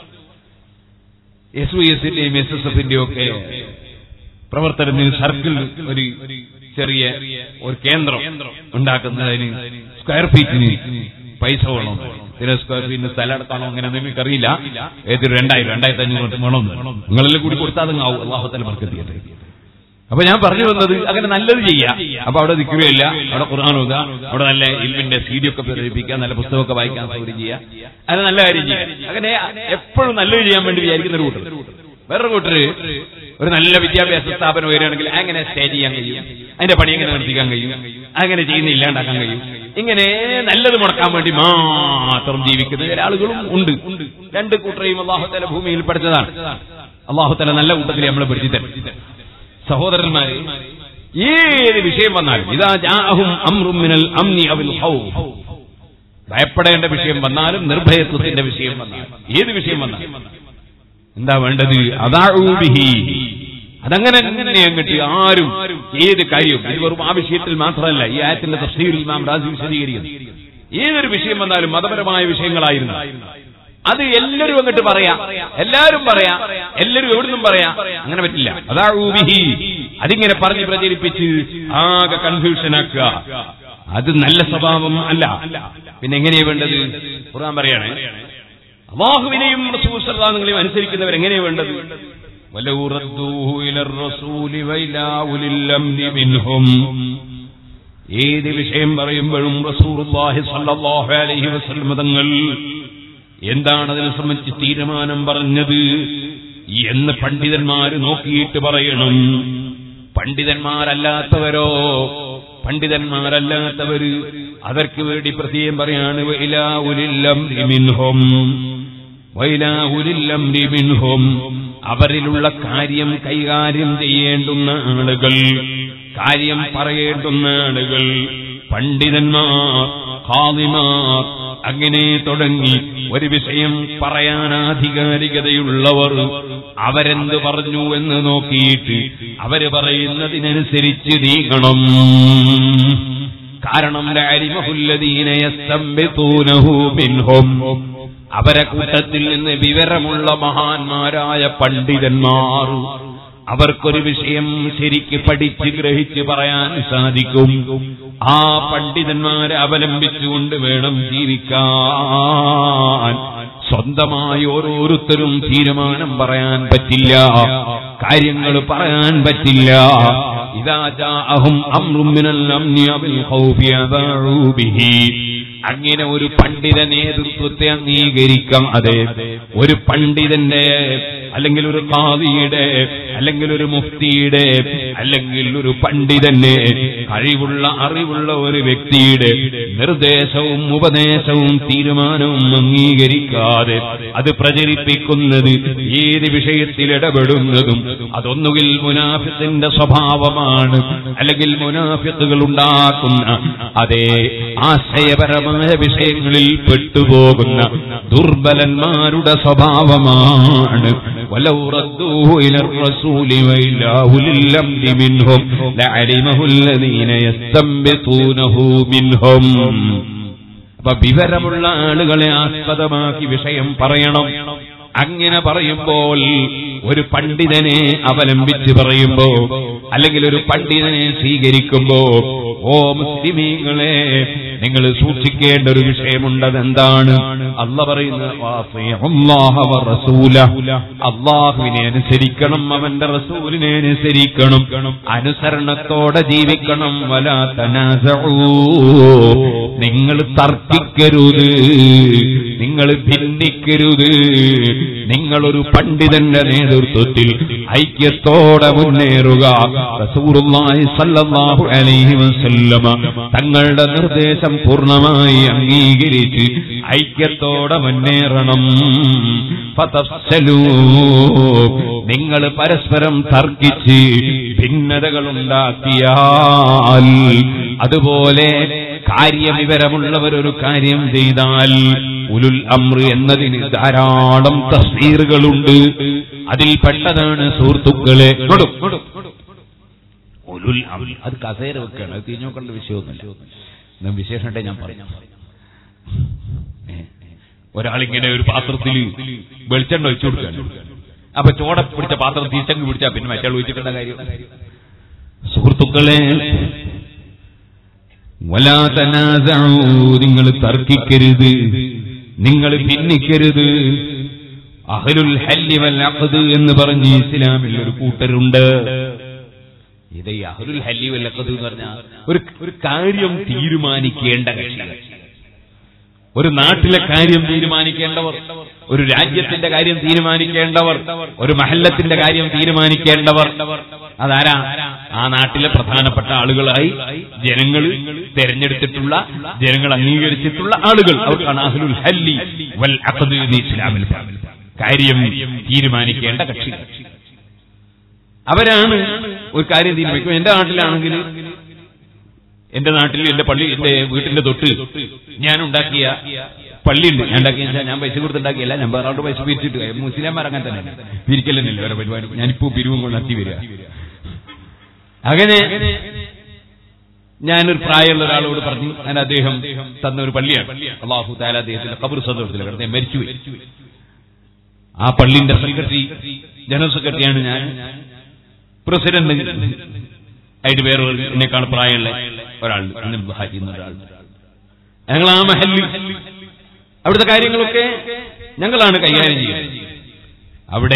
എസ് വി എസിന്റെയും എസ് എസ് എഫിന്റെയും ഒക്കെ പ്രവർത്തനത്തിന് സർക്കിൾ ഒരു ചെറിയ ഒരു കേന്ദ്രം ഉണ്ടാക്കുന്നതിന് സ്ക്വയർ ഫീറ്റിന് പൈസ വേണം. ചില സ്ക്വയർ ഫീറ്റിന് സ്ഥലം എടുക്കാനോ അങ്ങനെ നിങ്ങൾക്കറിയില്ല. ഏതൊരു രണ്ടായിരം രണ്ടായിരത്തി അഞ്ഞൂറ് വേണം. നിങ്ങളെല്ലാം കൂടി കൊടുത്താൽ ആവും. അല്ലാഹു തആല ബർക്കത്ത് ചെയ്യട്ടെ. അപ്പൊ ഞാൻ പറഞ്ഞു വന്നത്, അങ്ങനെ നല്ലത് ചെയ്യാം. അപ്പൊ അവിടെ ദിക്റില്ല, അവിടെ ഖുർആൻ ഓതുക, അവിടെ നല്ല ഇൽമിന്റെ സീഡി ഒക്കെ പ്രചരിപ്പിക്കുക, നല്ല പുസ്തകമൊക്കെ വായിക്കാൻ സൗകര്യം ചെയ്യുക, അത് നല്ല കാര്യം ചെയ്യാം. അങ്ങനെ എപ്പോഴും നല്ലത് ചെയ്യാൻ വേണ്ടി വിചാരിക്കുന്ന ഒരു കൂട്ടർ. വേറൊരു കൂട്ടര് ഒരു നല്ല വിദ്യാഭ്യാസ സ്ഥാപനം വരികയാണെങ്കിൽ അങ്ങനെ സ്റ്റേ ചെയ്യാൻ കഴിയും, അതിന്റെ പണി എങ്ങനെ നിർത്തിക്കാൻ കഴിയും, അങ്ങനെ ചെയ്യുന്ന ഇല്ലാണ്ടാക്കാൻ കഴിയും. ഇങ്ങനെ നല്ലത് മുടക്കാൻ വേണ്ടി മാത്രം ജീവിക്കുന്ന ചില ആളുകളും ഉണ്ട്. രണ്ട് കൂട്ടരെയും അല്ലാഹു തആല ഭൂമിയിൽ പഠിച്ചതാണ്. അല്ലാഹു തആല നല്ല കൂട്ടത്തിൽ നമ്മളെ പഠിച്ചു തരും. സഹോദരന്മാരെ, ഏത് വിഷയം വന്നാലും, ഇദാ ജാഅഹും അംറുൻ മിനൽ അംനി അവൽ ഖൗഫ്, ഭയപ്പെടേണ്ട വിഷയം വന്നാലും, നിർഭയത്വത്തിന്റെ വിഷയം വന്നാലും, ഏത് വിഷയം വന്നാലും എന്താ വേണ്ടത്? അദാഉ ബിഹി, അതങ്ങനെ തന്നെ അങ്ങോട്ട് ആരും ഏത് കാര്യവും, ഇത് വെറും ആ വിഷയത്തിൽ മാത്രമല്ല, ഈ ആയത്തിന്റെ തഫ്സീറിൽ ഇമാം റാസി വിശദീകരിക്കുന്നു. ഏതൊരു വിഷയം വന്നാലും, മതപരമായ വിഷയങ്ങളായിരുന്നു, അത് എല്ലാവരും അങ്ങോട്ട് പറയാ, എല്ലാവരും പറയാ, എല്ലാവരും എവിടുന്നും പറയാ, അങ്ങനെ പറ്റില്ല. അദാഉ ബിഹി, അതിങ്ങനെ പറഞ്ഞ് പ്രചരിപ്പിച്ച് ആകെ കൺഫ്യൂഷൻ ആക്കുക, അത് നല്ല സ്വഭാവം അല്ല. പിന്നെ എങ്ങനെയാ വേണ്ടത്? ഖുർആൻ പറയാണ്, അല്ലാഹുവിനെയും റസൂൽ സല്ലല്ലാഹു അലൈഹി വസല്ലം അനുസരിക്കുന്നവർ എങ്ങനെയാ വേണ്ടത്? വലൗ റദ്ദൂഹു ഇലർ റസൂലി വഇലാ ഉലിൽ അംരി മിൻഹും, ഏത് വിഷയം പറയുമ്പോഴും റസൂലുള്ളാഹി സ്വല്ലല്ലാഹു അലൈഹി വസല്ലം തങ്ങൾ എന്താണ് അതിനെ സംബന്ധിച്ച് തീരുമാനം പറഞ്ഞത് എന്ന് പണ്ഡിതന്മാര് നോക്കിയിട്ട് പറയണം. പണ്ഡിതന്മാരല്ലാത്തവരോ, പണ്ഡിതന്മാരല്ലാത്തവര് അവർക്ക് വേണ്ടി പ്രത്യേകം പറയാണ്, വഇലാ ഉലിൽ അംരി മിൻഹും, വഇലാ ഉലിൽ അംരി മിൻഹും, അവരിലുള്ള കാര്യം കൈകാര്യം ചെയ്യേണ്ടുന്ന ആളുകൾ, കാര്യം പറയേണ്ടുന്ന ആളുകൾ, പണ്ഡിതന്മാർ, ഖാദിമാർ, അങ്ങനെ തുടങ്ങി ഒരു വിഷയം പറയാൻ ആധികാരികതയുള്ളവർ അവരെന്ത് പറഞ്ഞു എന്ന് നോക്കിയിട്ട് അവര് പറയുന്നതിനനുസരിച്ച് നീങ്ങണം. കാരണം ലഅലിമഹുല്ലദീന യസ്തംബിതൂനഹു മിൻഹും, അവരെ കൂട്ടത്തിൽ നിന്ന് വിവരമുള്ള മഹാന്മാരായ പണ്ഡിതന്മാർ, അവർക്കൊരു വിഷയം ശരിക്ക് പഠിച്ച് ഗ്രഹിച്ച് പറയാൻ സാധിക്കും. ആ പണ്ഡിതന്മാരെ അവലംബിച്ചുകൊണ്ട് വേണം ജീവിക്കാൻ. സ്വന്തമായി ഓരോരുത്തരും തീരുമാനം പറയാൻ പറ്റില്ല, കാര്യങ്ങൾ പറയാൻ പറ്റില്ല. ഇദാ ജാഅഹും അംറുൻ മിനൽ അംനി വൽ ഖൗഫി അദാഉ ബിഹി. അങ്ങനെ ഒരു പണ്ഡിത നേതൃത്വത്തെ അംഗീകരിക്കാം. അതെ, ഒരു പണ്ഡിതന്റെ അല്ലെങ്കിൽ ഒരു ഖാദിയുടെ അല്ലെങ്കിൽ ഒരു മുഫ്തിയുടെ അല്ലെങ്കിൽ ഒരു പണ്ഡിതന്റെ കഴിവുള്ള അറിവുള്ള ഒരു വ്യക്തിയുടെ നിർദ്ദേശവും ഉപദേശവും തീരുമാനവും അംഗീകരിക്കാതെ അത് പ്രചരിപ്പിക്കുന്നത്, ഏത് വിഷയത്തിൽ ഇടപെടുന്നതും അതൊന്നുകിൽ മുനാഫിഖിന്റെ സ്വഭാവമാണ്, അല്ലെങ്കിൽ മുനാഫിഖുകൾ ഉണ്ടാക്കുന്ന അതേ ആശയപരമായ വിഷയങ്ങളിൽ പെട്ടുപോകുന്ന ദുർബലന്മാരുടെ സ്വഭാവമാണ്. വലൗ റദ്ദൂഹു ഇലർ റസൂലി വഇലാ ഉലിൽ അംരി മിൻഹും ലഅലിമഹു അല്ലദീന യസ്തംബിതൂനഹു മിൻഹും. അപ്പൊ വിവരമുള്ള ആളുകളെ ആസ്പദമാക്കി വിഷയം പറയണം. അങ്ങനെ പറയുമ്പോൾ ഒരു പണ്ഡിതനെ അവലംബിച്ച് പറയുമ്പോ അല്ലെങ്കിൽ ഒരു പണ്ഡിതനെ സ്വീകരിക്കുമ്പോ, ഓ മുസ്ലിമീങ്ങളെ, നിങ്ങൾ സൂക്ഷിക്കേണ്ട ഒരു വിഷയമുണ്ട്. എന്താണ്? അല്ലാഹു പറയുന്നത്, അല്ലാഹുവിനെ അനുസരിക്കണം, അവന്റെ റസൂലിനെ അനുസരിക്കണം, അനുസരണത്തോടെ ജീവിക്കണം. വലാ തനാസഊ, നിങ്ങൾ തർക്കിക്കരുത്, നിങ്ങൾ ഭിന്നിക്കരുത്. നിങ്ങളൊരു പണ്ഡിതന്റെ നേതൃത്വത്തിൽ ഐക്യത്തോടെ മുന്നേറുക. റസൂലുള്ളാഹി സ്വല്ലല്ലാഹു അലൈഹി വസല്ലമ തങ്ങളുടെ നിർദ്ദേശം പൂർണ്ണമായി അംഗീകരിച്ച് ഐക്യത്തോടെ മുന്നേറണം. ഫതഫ്സലൂ, നിങ്ങൾ പരസ്പരം തർക്കിച്ച് ഭിന്നതകൾ ഉണ്ടാക്കിയാൽ, അതുപോലെ കാര്യവിവരമുള്ളവർ ഒരു കാര്യം ചെയ്താൽ, ഉലുൽ അംറ് എന്നതിന് ധാരാളം തഫ്സീറുകളുണ്ട്. അതിൽ പെട്ടതാണ് സുഹൃത്തുക്കളെ ഉലുൽ അംറ്. അത് കസേര വെക്കാണ്, അത് തിരിഞ്ഞു നോക്കേണ്ട വിഷയമൊന്നുമില്ല. വിശേഷമായിട്ടേ ഞാൻ പറഞ്ഞു. ഒരാളിങ്ങനെ ഒരു പാത്രത്തിൽ വെളിച്ചെണ്ണ ഒഴിച്ചു കൊടുക്കാണ്. അപ്പൊ ചോട പിടിച്ച പാത്രം തിരിച്ചങ്ങ് പിടിച്ചാ പിന്നെ മറ്റാൾ ഒഴിച്ചിട്ടുള്ള കാര്യം. സുഹൃത്തുക്കളെ, വലാ തനാസഊ, നിങ്ങൾ തർക്കിക്കരുത്, നിങ്ങൾ ഭിന്നിക്കരുത്. അഹ്ലുൽ ഹല്ലി വൽ അഖ്ദ് എന്ന് പറഞ്ഞ് ഇസ്ലാമിൽ ഒരു കൂട്ടരുണ്ട്. ഇത് ഈ അഹ്ലുൽ ഹല്ലി വൽ അഖ്ദ് എന്ന് പറഞ്ഞാൽ ഒരു ഒരു കാര്യം തീരുമാനിക്കേണ്ട കക്ഷികൾ, ഒരു നാട്ടിലെ കാര്യം തീരുമാനിക്കേണ്ടവർ, ഒരു രാജ്യത്തിന്റെ കാര്യം തീരുമാനിക്കേണ്ടവർ, ഒരു മഹല്ലത്തിന്റെ കാര്യം തീരുമാനിക്കേണ്ടവർ. അതാരാ? ആ നാട്ടിലെ പ്രധാനപ്പെട്ട ആളുകളായി ജനങ്ങൾ തെരഞ്ഞെടുത്തിട്ടുള്ള, ജനങ്ങൾ അംഗീകരിച്ചിട്ടുള്ള ആളുകൾ. അവർക്കാണ് അഹ്ലുൽ ഹല്ലി വൽ അഖ്ദ് എന്ന് ഇസ്ലാമിൽ കാര്യം തീരുമാനിക്കേണ്ട കക്ഷികൾ. അവരാണ് ഒരു കാര്യം തീരുമാനിക്കും. എന്റെ നാട്ടിലാണെങ്കിൽ, എന്റെ നാട്ടിൽ എന്റെ പള്ളി, എന്റെ വീട്ടിന്റെ തൊട്ട് ഞാൻ ഉണ്ടാക്കിയ പള്ളിയുണ്ട്. ഞാൻ ഉണ്ടാക്കിയ ഞാൻ പൈസ കൊടുത്തുണ്ടാക്കിയല്ല, ഞാൻ വേറെ പൈസ പിരിച്ചിട്ട്. മുസ്ലിംമാർ അങ്ങനെ തന്നെ പിരിക്കലെന്നില്ല വേറെ പരിപാടി. ഞാനിപ്പോ പിരിവും കൊണ്ട് നടത്തി വരിക. അങ്ങനെ ഞാനൊരു പ്രായമുള്ള ഒരാളോട് പറഞ്ഞു, ഞാൻ അദ്ദേഹം തന്ന ഒരു പള്ളിയാണ്. അല്ലാഹു തആല അദ്ദേഹത്തിന്റെ ഖബർ സദസ്സിൽ കിടന്ന് മരിച്ചുപോയി. ആ പള്ളിന്റെ സെക്രട്ടറി, ജനറൽ സെക്രട്ടറിയാണ് ഞാൻ. പ്രസിഡന്റ് ആയിട്ട് വേറെ എന്നെക്കാൾ പ്രായമുള്ള ഒരാൾ, ഹാജി എന്നൊരാൾ. ഞങ്ങൾ ആ മഹല്ലിൽ അവിടുത്തെ കാര്യങ്ങളൊക്കെ ഞങ്ങളാണ് കൈകാര്യം ചെയ്യുന്നത്. അവിടെ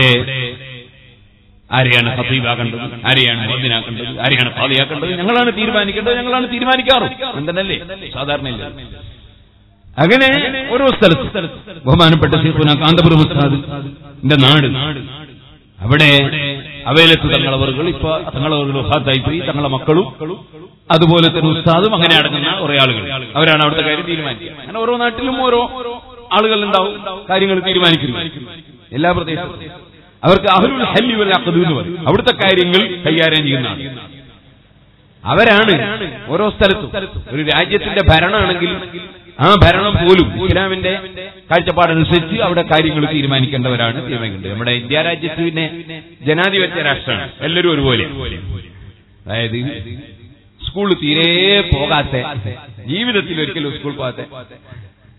ആരെയാണ് ഖതീബാക്കേണ്ടത്, ആരെയാണ് മുഅദ്ദിനാക്കേണ്ടത്, ആരെയാണ് ഖാദിയാക്കേണ്ടത്, ഞങ്ങളാണ് തീരുമാനിക്കേണ്ടത്, ഞങ്ങളാണ് തീരുമാനിക്കാറ്. എന്തെന്നല്ലേ സാധാരണയില്ല. അങ്ങനെ ഓരോ സ്ഥലത്ത് ബഹുമാനപ്പെട്ട ശൈഖുനാ കാന്തപുരം ഉസ്താദിന്റെ നാട്, അവിടെ അവയിലെത്തു തങ്ങളവറുകൾ, ഇപ്പൊ തങ്ങളവറുകൾ വഫാത്തായി പോയി, തങ്ങളെ മക്കളും അതുപോലെ തന്നെ ഉസ്താദും അങ്ങനെ അടങ്ങുന്ന കുറെ ആളുകൾ, അവരാണ് അവിടുത്തെ കാര്യം തീരുമാനിക്കുക. അങ്ങനെ ഓരോ നാട്ടിലും ഓരോ ആളുകൾ ഉണ്ടാവും കാര്യങ്ങൾ തീരുമാനിക്കുന്നു. എല്ലാ പ്രദേശത്തും അവർക്ക് അഹ്ലുൽ ഹല്ലി വൽ അഖ്ദ് എന്ന് പറയും. അവിടുത്തെ കാര്യങ്ങൾ കൈകാര്യം ചെയ്യുന്നതാണ്. അവരാണ് ഓരോ സ്ഥലത്തും. ഒരു രാജ്യത്തിന്റെ ഭരണമാണെങ്കിൽ ആ ഭരണം പോലും ഇസ്ലാമിന്റെ കാഴ്ചപ്പാടനുസരിച്ച് അവിടെ കാര്യങ്ങൾ തീരുമാനിക്കേണ്ടവരാണ് തീരുമാനിക്കേണ്ടത്. നമ്മുടെ ഇന്ത്യ രാജ്യത്ത് പിന്നെ ജനാധിപത്യ രാഷ്ട്രമാണ്, എല്ലാവരും ഒരുപോലെ. അതായത് സ്കൂളിൽ തീരെ പോകാത്ത, ജീവിതത്തിൽ ഒരിക്കലും സ്കൂൾ പോകാത്ത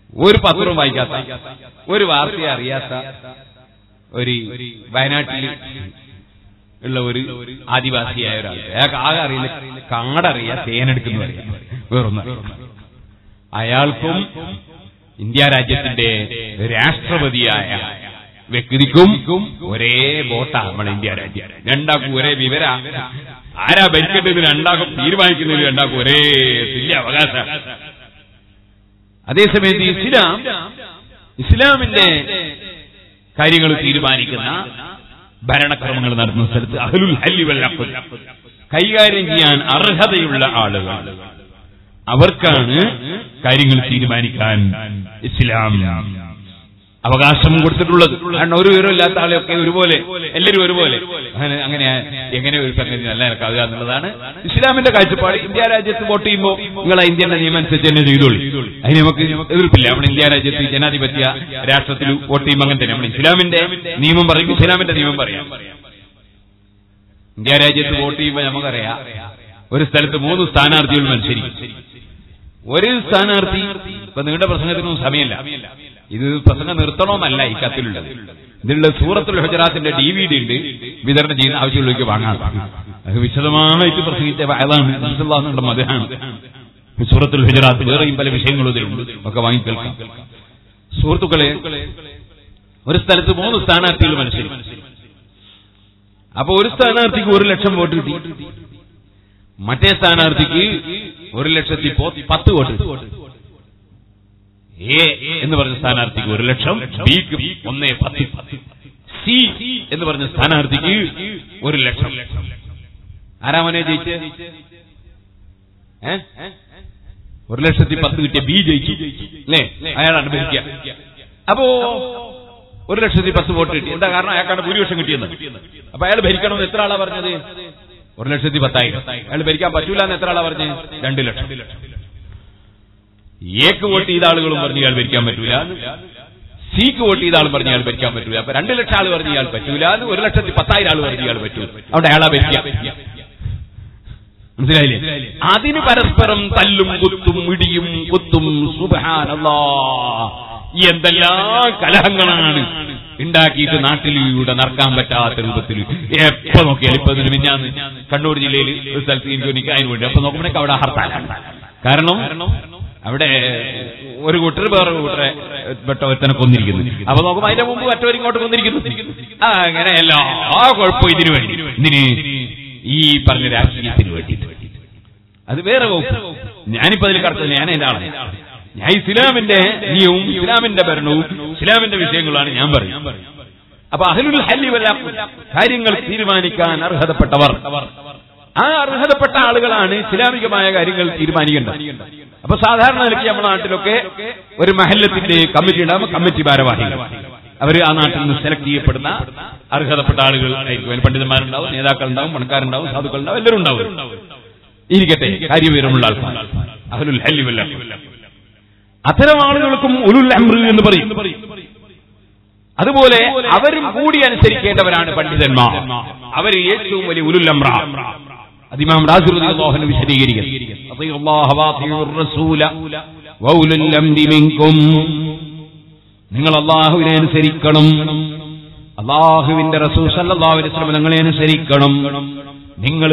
ഒരു പത്രവും വായിക്കാത്ത, ഒരു വാർത്തയെ അറിയാത്ത ഒരു വയനാട്ടിൽ ഉള്ള ഒരു ആദിവാസിയായ ഒരാൾ, അയാൾക്ക് ആകെ അറിയില്ല കാടറിയാ, തേനെടുക്കുന്നു അറിയാം, വേറൊന്നും അറിയാം. അയാൾക്കും ഇന്ത്യ രാജ്യത്തിന്റെ രാഷ്ട്രപതിയായ വ്യക്തിക്കും ഒരേ വോട്ടാ നമ്മുടെ ഇന്ത്യ രാജ്യം. രണ്ടാക്കും ഒരേ വിവര, ആരാ ഭരിക്കേണ്ടത് രണ്ടാക്കും തീരുമാനിക്കുന്നതിൽ രണ്ടാക്കും ഒരേ തുല്യ അവകാശം. അതേസമയത്ത് ഇസ്ലാം ഇസ്ലാമിന്റെ കാര്യങ്ങൾ തീരുമാനിക്കുന്ന ഭരണക്രമങ്ങൾ നടത്തുന്ന സ്ഥലത്ത് അഹ്ലുൽ ഹല്ലി വൽ അഖ്ദ് കൈകാര്യം ചെയ്യാൻ അർഹതയുള്ള ആളുകൾ, അവർക്കാണ് കാര്യങ്ങൾ തീരുമാനിക്കാൻ ഇസ്ലാം അവകാശം കൊടുത്തിട്ടുള്ളത്. കാരണം ഒരു വിവരമില്ലാത്ത ആളെയൊക്കെ ഒരുപോലെ, എല്ലാവരും ഒരുപോലെ, അങ്ങനെ അങ്ങനെ എങ്ങനെ ഒരു സംഗതി നല്ല നടക്കാവുക എന്നുള്ളതാണ് ഇസ്ലാമിന്റെ കാഴ്ചപ്പാട്. ഇന്ത്യ രാജ്യത്ത് വോട്ട് ചെയ്യുമ്പോൾ നിങ്ങൾ ഇന്ത്യയുടെ നിയമം അനുസരിച്ച് തന്നെ ചെയ്തോളി, അതിന് നമുക്ക് എതിർപ്പില്ല. നമ്മുടെ ഇന്ത്യ രാജ്യത്ത് ജനാധിപത്യ രാഷ്ട്രത്തിൽ വോട്ട് ചെയ്യുമ്പോൾ അങ്ങനെ തന്നെ നമ്മൾ ഇസ്ലാമിന്റെ നിയമം പറയും, ഇസ്ലാമിന്റെ നിയമം പറയാം. ഇന്ത്യ രാജ്യത്ത് വോട്ട് ചെയ്യുമ്പോൾ നമുക്കറിയാം, ഒരു സ്ഥലത്ത് മൂന്ന് സ്ഥാനാർത്ഥികൾ മത്സരിക്കും. ഒരു സ്ഥാനാർത്ഥി, ഇപ്പൊ നിങ്ങളുടെ പ്രസംഗത്തിനൊന്നും സമയമില്ല, ഇത് പ്രസംഗം നിർത്തണമെന്നല്ല ഈ കത്തിലുള്ളത്. ഇതിലുള്ള സൂറത്തുൽ ഹുജറാത്തിന്റെ ഡി വി ഡി ഉണ്ട്, വിതരണം ചെയ്യുന്ന ആവശ്യമുള്ളവർക്ക് വാങ്ങാം. അത് വിശദമായിട്ട് പ്രസംഗിച്ച അതാണ് മതമാണ്. സൂറത്തുൽ ഹുജറാത്ത് വേറെയും പല വിഷയങ്ങളും ഇതിലുണ്ട്, ഒക്കെ വാങ്ങി കേൾക്കാം. സുഹൃത്തുക്കളെ, ഒരു സ്ഥലത്ത് മൂന്ന് സ്ഥാനാർത്ഥികൾ മത്സരിക്കും. അപ്പൊ ഒരു സ്ഥാനാർത്ഥിക്ക് ഒരു ലക്ഷം വോട്ട് കിട്ടി, മറ്റേ സ്ഥാനാർത്ഥിക്ക് ഒരു ലക്ഷത്തി പത്ത് വോട്ട്. എ എന്ന് പറഞ്ഞ സ്ഥാനാർത്ഥിക്ക് ഒരു ലക്ഷം, ബിക്ക് ഒന്നേ പത്ത്, സി എന്ന് പറഞ്ഞ സ്ഥാനാർത്ഥിക്ക് ഒരു ലക്ഷം. ആരാമനെ ജയിച്ച്? ഒരു ലക്ഷത്തി പത്ത് കിട്ടിയ ബി ജയിച്ചു അല്ലേ? അയാളാണ് ഭരിക്കുക. അപ്പോ ഒരു ലക്ഷത്തി പത്ത് വോട്ട് കിട്ടി. എന്താ കാരണം? അയാൾക്കാണ് ഭൂരിപക്ഷം കിട്ടിയെന്ന്. അപ്പൊ അയാൾ ഭരിക്കണമെന്ന് എത്ര ആളാ പറഞ്ഞത്? ഒരു ലക്ഷത്തി പത്തായിരം. അയാൾ ഭരിക്കാൻ പറ്റൂല എന്ന് എത്ര ആളാ പറഞ്ഞത്? രണ്ടു ലക്ഷം. എക്ക് വോട്ട് ചെയ്ത ആളുകളും പറഞ്ഞ് ഇയാൾ ഭരിക്കാൻ പറ്റൂല, സിക്ക് വോട്ട് ചെയ്ത ആളും പറഞ്ഞ് ഇയാൾ ഭരിക്കാൻ പറ്റൂല. അപ്പൊ രണ്ട് ലക്ഷം ആൾ പറഞ്ഞ് ഇയാൾ പറ്റൂല, ഒരു ലക്ഷത്തി പത്തായിരം ആൾ പറഞ്ഞ് ഇയാൾ പറ്റൂല. അവിടെ അയാളാ ഭരിക്കാം. മനസ്സിലായില്ലേ? അതിന് പരസ്പരം തല്ലും കുത്തും ഇടിയും കുത്തും. സുബ്ഹാനല്ലാഹ്, എന്തെല്ലാം കലഹങ്ങളാണ് ഉണ്ടാക്കിയിട്ട് നാട്ടിലൂടെ നടക്കാൻ പറ്റാത്ത രൂപത്തിൽ. എപ്പോ നോക്കിയാൽ ഇപ്പൊ മിഞ്ഞാന്ന് കണ്ണൂർ ജില്ലയിൽ ഒരു സ്ഥലത്ത് എനിക്ക് അതിന് വേണ്ടി അപ്പൊ നോക്കുമ്പോഴേക്ക് അവിടെ ഹർത്താലാണ്. കാരണം അവിടെ ഒരു കൂട്ടർ വേറെ കൂട്ടരെ പെട്ട ഒരുത്തനെ കൊന്നിരിക്കുന്നു. അപ്പൊ നോക്കുമ്പോ അതിന്റെ മുമ്പ് മറ്റവർ ഇങ്ങോട്ട് കൊന്നിരിക്കുന്നു. ആ അങ്ങനെ എല്ലാ കുഴപ്പവും ഇതിനു വേണ്ടി, ഇതിന് ഈ പറഞ്ഞ രാഷ്ട്രീയത്തിന് വേണ്ടിയിട്ട്. അത് വേറെ വകുപ്പ്. ഞാനിപ്പോ അതിൽ കടത്തുന്നത് ഞാൻ എന്റെ ആളെ, ഞാൻ ഇസ്ലാമിന്റെ നിയമവും ഇസ്ലാമിന്റെ ഭരണവും ഇസ്ലാമിന്റെ വിഷയങ്ങളാണ് ഞാൻ പറയുന്നത്. അപ്പൊ അഹ്ലുൽ ഹല്ലി വൽ അഖ്ദ് കാര്യങ്ങൾ തീരുമാനിക്കാൻ അർഹതപ്പെട്ടവർ, ആ അർഹതപ്പെട്ട ആളുകളാണ് ഇസ്ലാമികമായ കാര്യങ്ങൾ തീരുമാനിക്കേണ്ടത്. അപ്പൊ സാധാരണ നിലയ്ക്ക് നമ്മുടെ നാട്ടിലൊക്കെ ഒരു മഹല്ലത്തിന്റെ കമ്മിറ്റി ഉണ്ടാകുമ്പോൾ കമ്മിറ്റി ഭാരവാഹികൾ, അവര് ആ നാട്ടിൽ നിന്ന് സെലക്ട് ചെയ്യപ്പെടുന്ന അർഹതപ്പെട്ട ആളുകൾ ആയിരിക്കും. പണ്ഡിതന്മാരുണ്ടാവും, നേതാക്കളുണ്ടാവും, പണക്കാരുണ്ടാവും, സാധുക്കളുണ്ടാവും, എല്ലാവരും ഉണ്ടാവും. ഇരിക്കട്ടെ, കാര്യവിവരമുള്ള ആൾക്കാർ അഹ്ലുൽ ഹല്ലി വൽ അഖ്ദ്. അത്തരം ആളുകൾക്കും ഉലുൽ അംർ എന്ന് പറയും. അതുപോലെ അവരും കൂടി അനുസരിക്കേണ്ടവരാണ് പണ്ഡിതന്മാർ. അവർ ഏറ്റവും വലിയ ഉലുൽ അംറ. അത് ഇമാം റാസി റളിയല്ലാഹു അൻഹു വിശദീകരിക്കുന്നു. അല്ലാഹു വഅതിഉർ റസൂല വഉലുൽ അംരി മിൻകും. നിങ്ങൾ അല്ലാഹുവിനെ അനുസരിക്കണം, അല്ലാഹുവിന്റെ റസൂൽ സല്ലല്ലാഹു അലൈഹി വസല്ലം നിങ്ങളെ അനുസരിക്കണം. നിങ്ങൾ